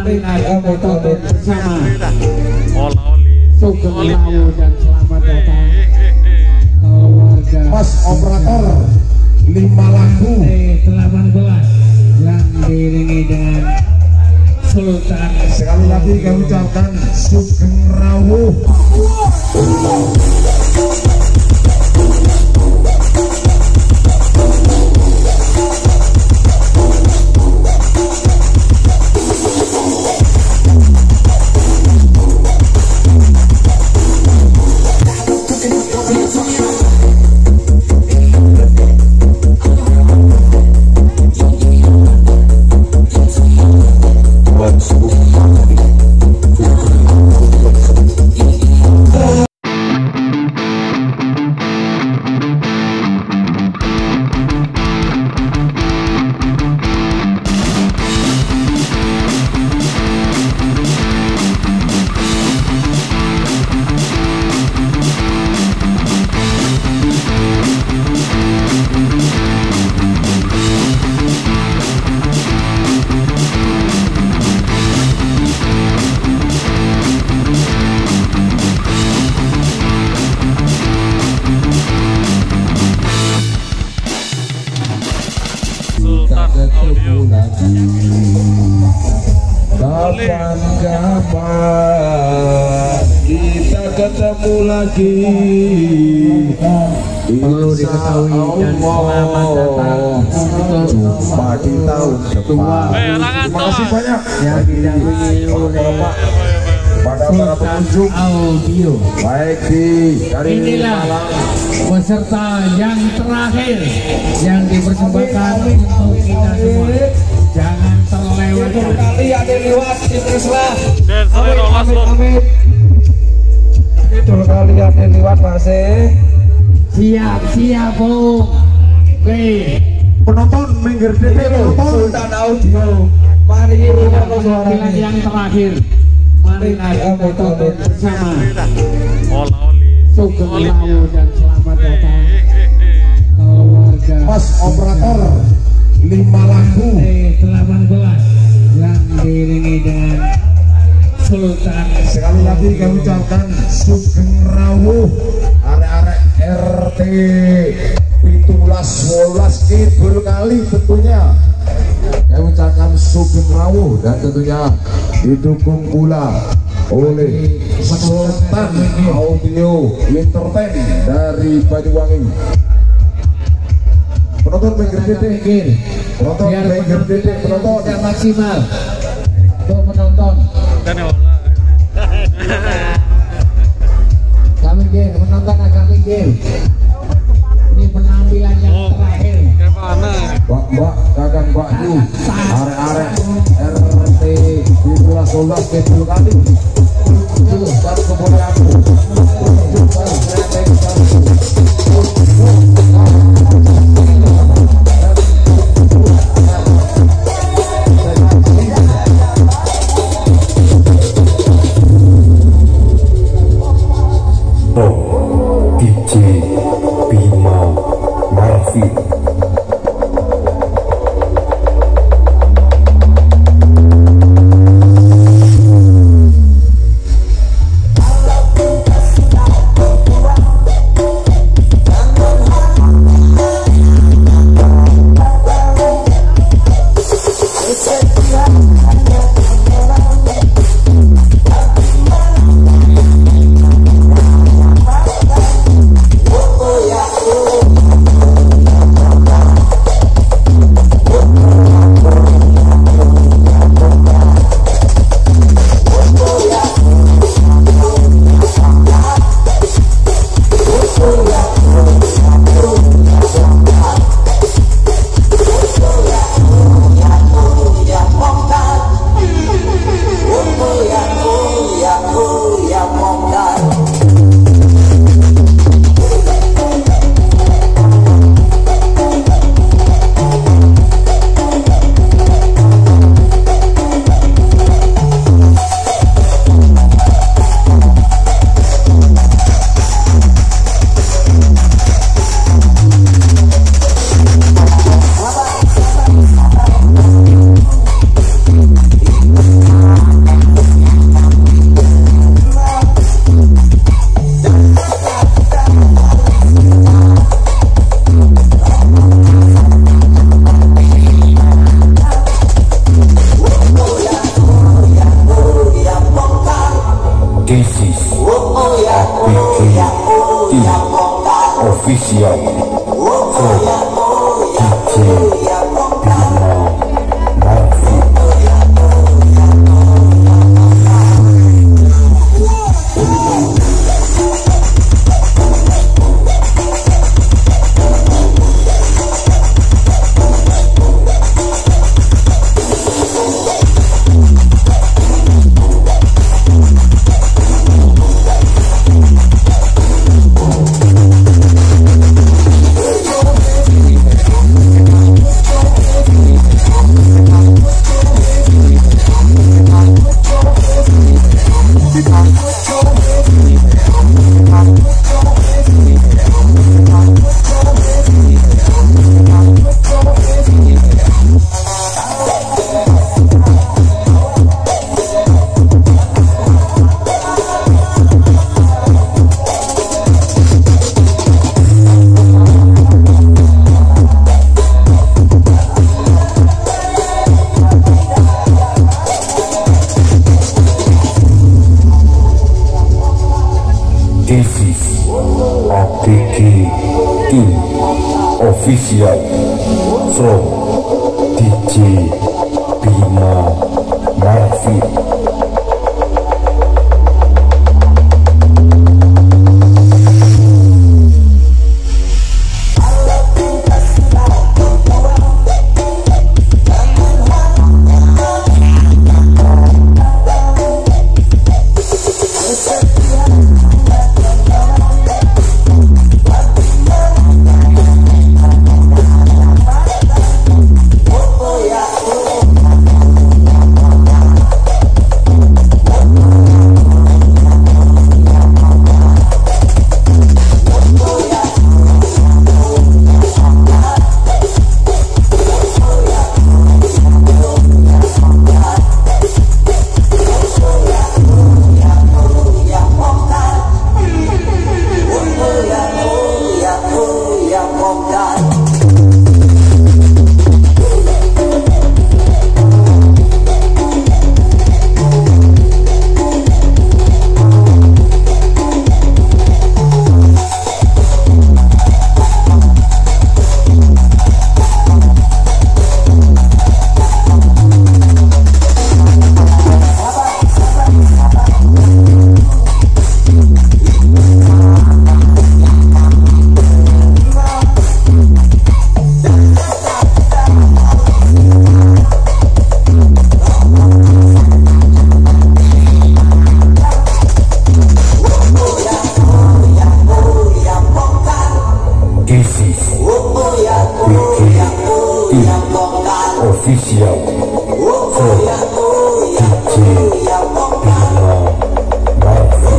marilah kita tonton bersama Sugeng Oli Rawu dan selamat datang keluarga Mas Operator 5 lagu 18 yang diiringi dengan Sultan. sekali lagi kami ucapkan Sugeng Rawu. Kapan kita ketemu lagi? Perlu diketahui dan selamat datang jumpa di tahun depan. Terima kasih banyak yang didampingi oleh pada para pengunjung audio. baik dari Inilah Malang. peserta yang terakhir yang dipersembahkan untuk kita semua. Jangan terlewatkan. Kali ada lewat Islah. Dan saya rolas loh. Itu kali ada lewat masih. Siap Bung. Oke. Penonton minggir titik penonton. Sultan Audio. Mari kita Penampilan yang terakhir. Marilah kita tonton bersama Sugeng Rawu dan selamat datang keluarga Mas Operator 5 lagu 18 yang diiringi dengan Sultan. sekali lagi kami ucapkan Sugeng Rawu arek-arek RT 17 Kidul Kali tentunya kami ucapkan Sugeng Rawu dan tentunya didukung pula oleh Sultan Audio Entertain dari Banyuwangi. Penonton minggir titik, penonton Biar minggir titik, penonton tidak maksimal untuk menonton. Dan ya Kami menonton agak minggir. Ini penampilan yang terakhir. kayak mana? Mbak, kakang Mbak Yu, arek-arek RT 17 Kidul Kali. Itu baru kemudian DJ Bima Marfi. Official from DJ Bima Marfi. This is ATK Team Official from DJ Bima Marfi. Official from DJ Bima Marfi.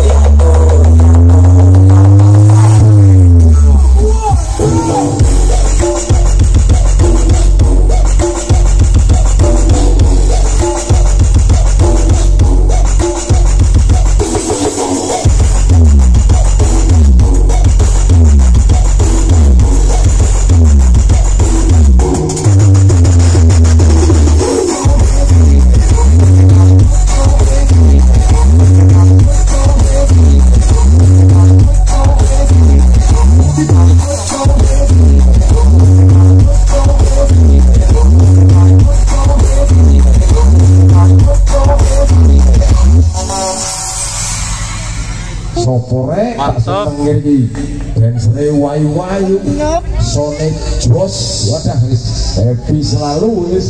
Sopore Mantap. iki densere wayu-wayu Sonic Joss wadah wis happy selalu wis.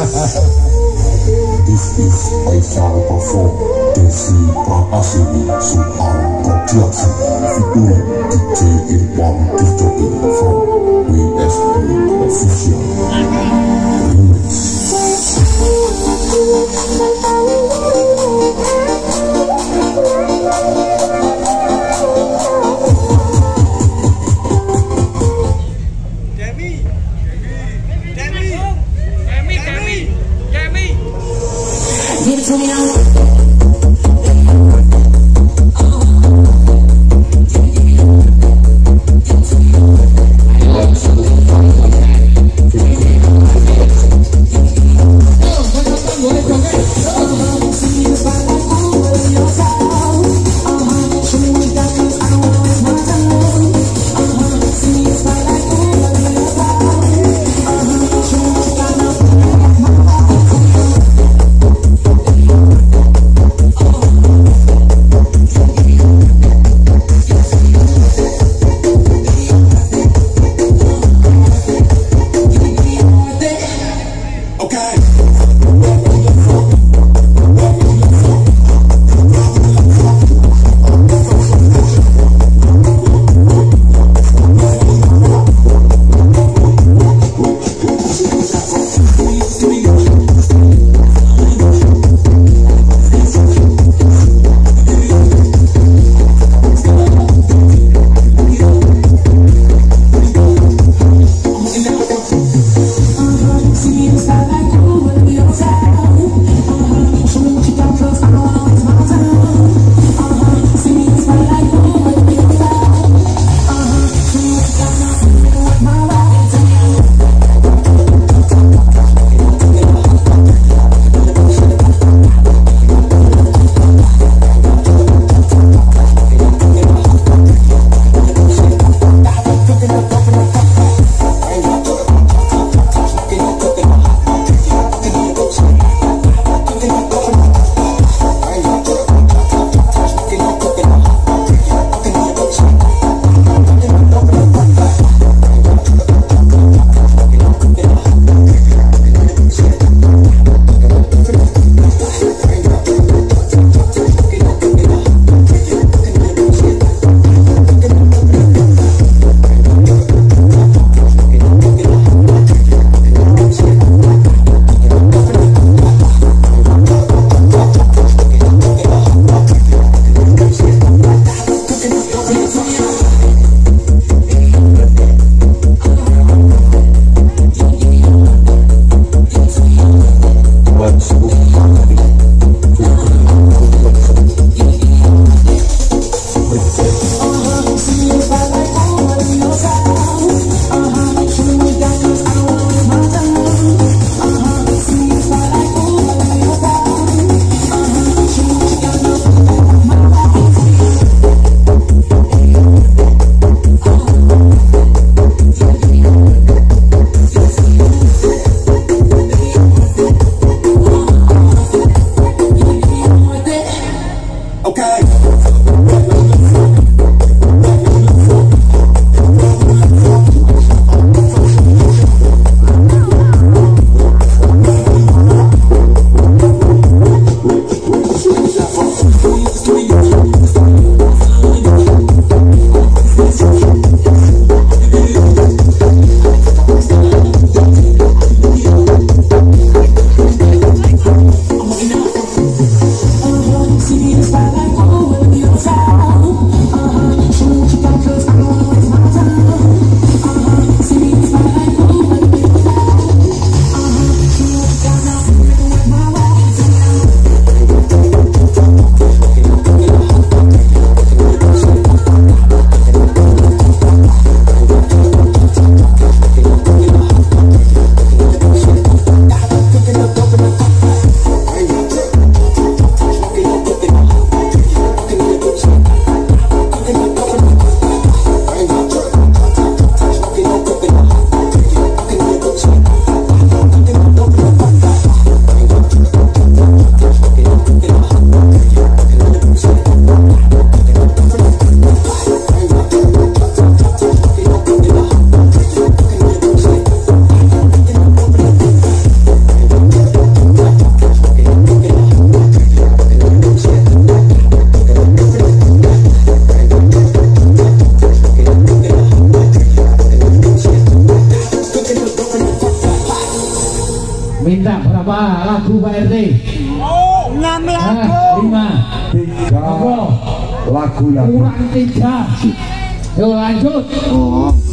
This is a file perform Desi Prakasini Sultan Production featuring DJ Irwan Dijoki from WSB Official Remix. Give it to me now. Minta berapa lagu Pak RT? 6 lagu. 5. 3 lagu lagi. Kurang 3. Yuk lanjut.